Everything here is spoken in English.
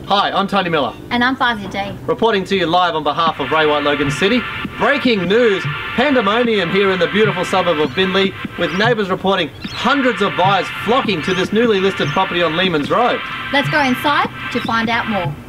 Hi, I'm Tony Miller. And I'm Fazia D. Reporting to you live on behalf of Ray White Logan City. Breaking news, pandemonium here in the beautiful suburb of Beenleigh, with neighbours reporting hundreds of buyers flocking to this newly listed property on Lehmans Road. Let's go inside to find out more.